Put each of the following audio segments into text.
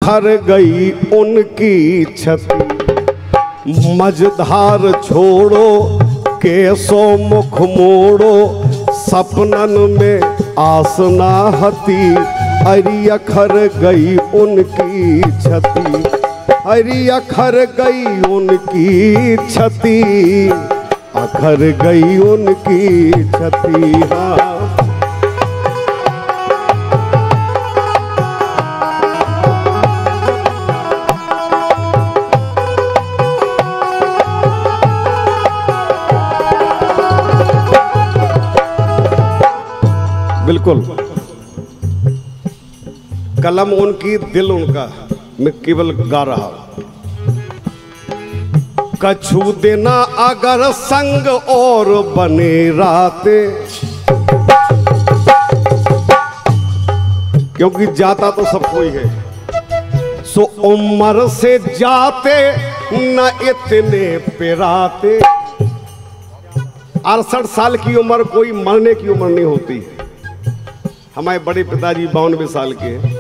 अखर गई उनकी छति। मझधार छोड़ो केसो मुख मोड़ो, सपनन में आसना हती। अरि अखर गई उनकी छति, अरि अखर गई उनकी छति, अखर गई उनकी छति। हाँ बिल्कुल, कलम उनकी दिल उनका, मैं केवल गा रहा हूं। कछु देना अगर संग और बने राते, क्योंकि जाता तो सब कोई है, सो उम्र से जाते न इतने पिराते। 68 साल की उम्र कोई मरने की उम्र नहीं होती। हमारे बड़े पिताजी 92 साल के हैं।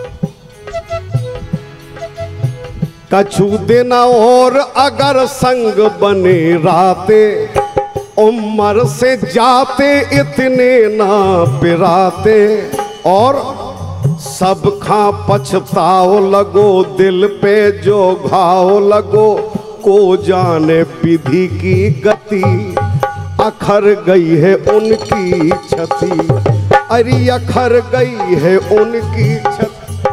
कछु दिन और अगर संग बने राते, उम्र से जाते इतने ना पिराते। और सब खां पछताओ लगो, दिल पे जो घाव लगो, को जाने विधि की गति। अखर गई है उनकी छति, अरि अखर गई है उनकी छति।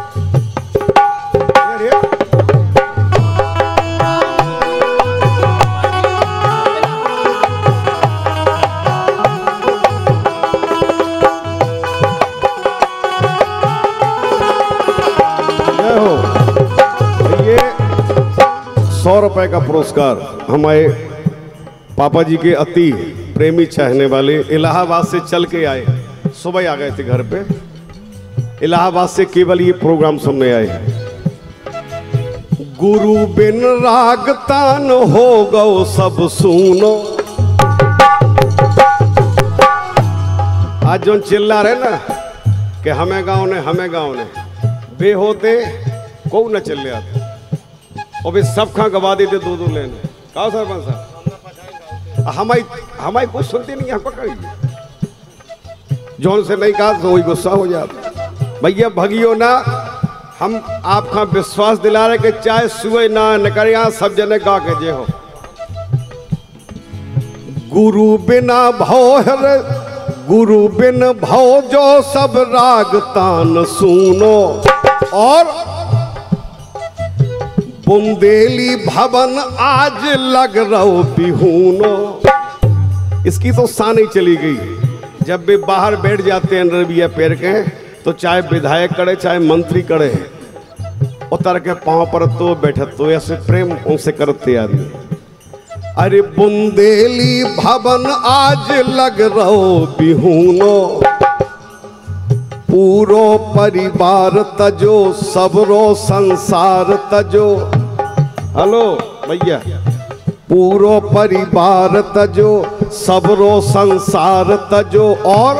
ये 100 रुपए का पुरस्कार हमारे पापा जी के अति प्रेमी चाहने वाले इलाहाबाद से चल के आए, सुबह आ गए थे घर पे। इलाहाबाद से केवल ये प्रोग्राम सुनने आए। गुरु बिन राग तान हो गो सब सुनो। आज जो चिल्ला रहे ना कि हमें गाँव ने बे होते को न चले आते, और वे सब खा गवा देते 2-2 लेने। कहा सरपंच साहब हमारी कुछ सुनते नहीं, यहाँ पकड़िए। जौन से नहीं कहा तो वही गुस्सा हो जाता। भैया भगियो ना, हम आपका विश्वास दिला रहे कि चाहे सुबह ना न करे, यहाँ सब जने गा के जे हो। गुरु बिना भव है, गुरु बिन भव जो सब राग तान सुनो। और बुंदेली भवन आज लग रहो बिहूनो। इसकी तो शान ही चली गई। जब भी बाहर बैठ जाते हैं रबिया पैर के, तो चाहे विधायक करे चाहे मंत्री करे, उतर के पांव पर तो बैठे तो ऐसे प्रेम उनसे करते आदमी। अरे बुंदेली भवन आज लग रहो बिहूनो। पूरो परिवार तजो सबरो संसार तजो। हेलो भैया, पूरो परिवार तजो सबरो संसार तजो। और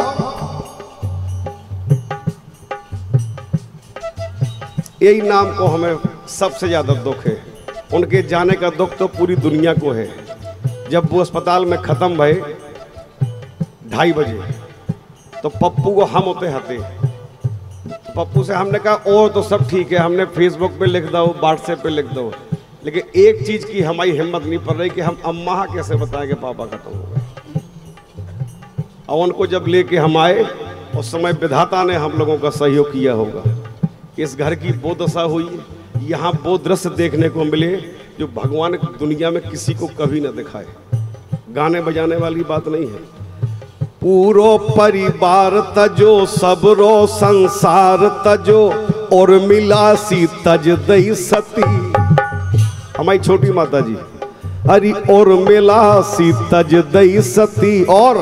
यही नाम को हमें सबसे ज्यादा दुख है। उनके जाने का दुख तो पूरी दुनिया को है। जब वो अस्पताल में खत्म भये 2:30 बजे, तो पप्पू को हम होते हते। पप्पू से हमने कहा और तो सब ठीक है, हमने फेसबुक पे लिख दो, व्हाट्सएप पे लिख दो, लेकिन एक चीज की हमारी हिम्मत नहीं पड़ रही कि हम अम्मा कैसे बताएं कि पापा खत्म हो गए। और उनको जब लेके हम आए, उस समय विधाता ने हम लोगों का सहयोग किया होगा। इस घर की वो दशा हुई, यहाँ वो दृश्य देखने को मिले जो भगवान दुनिया में किसी को कभी न दिखाए। गाने बजाने वाली बात नहीं है। पूरो परिवार तजो सबरो संसार तजो, और मिलासी तज दई सती। हमारी छोटी माता जी, अरे और मिलासी तज दई सती। और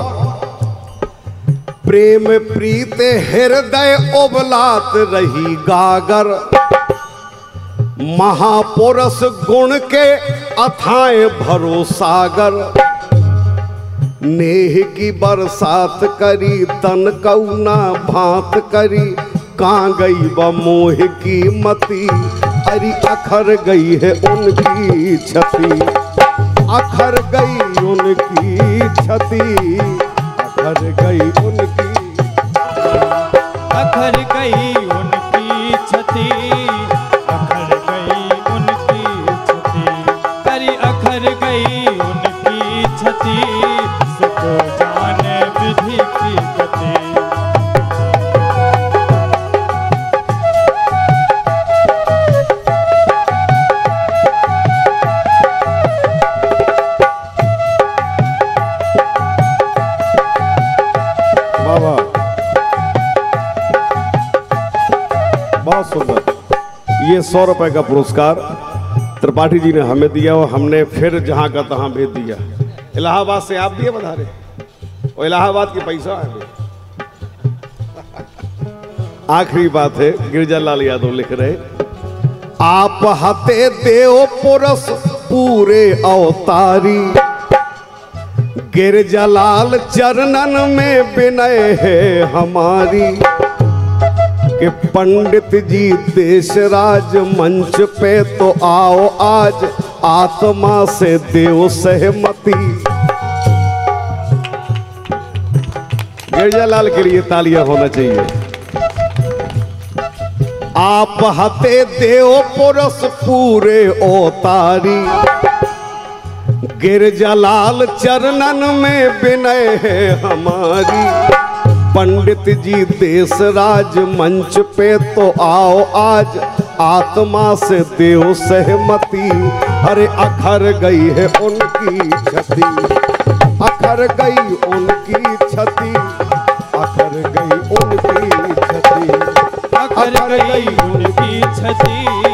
प्रेम प्रीत हृदय उबलात रही गागर। महापुरुष गुण के अथाए भरोसागर। नेह की बरसात करी तन कौना भात करी। कहाँ गई व मोह की मती। अरे अखर गई है उनकी छति, अखर गई उनकी छति, अखर गई उनकी, अखर गई उनकी छति, अखर गई उनकी छति, अरे अखर गई उनकी छति, सुको जाने विधि की गति। बहुत सुंदर। ये 100 रुपए का पुरस्कार त्रिपाठी जी ने हमें दिया और हमने फिर जहां का तहां भेज दिया। इलाहाबाद से आप दिए बधारे और इलाहाबाद के पैसा है। आखिरी बात है, गिरजालाल यादव लिख रहे, आप हते देव पुरस पूरे अवतारी, गिरजालाल चरणन में विनय है हमारी, कि पंडित जी देशराज मंच पे तो आओ आज, आत्मा से देव सहमति। गिरजालाल के लिए तालियां होना चाहिए। आप हते देव पुरस पूरे अवतारी, गिरजालाल चरणन में विनय है हमारी, पंडित जी देशराज मंच पे तो आओ आज, आत्मा से देव सहमति। अरे अखर गई है उनकी छति, अखर गई उनकी छति, अखर गई उनकी छति, अखर गई उनकी छति।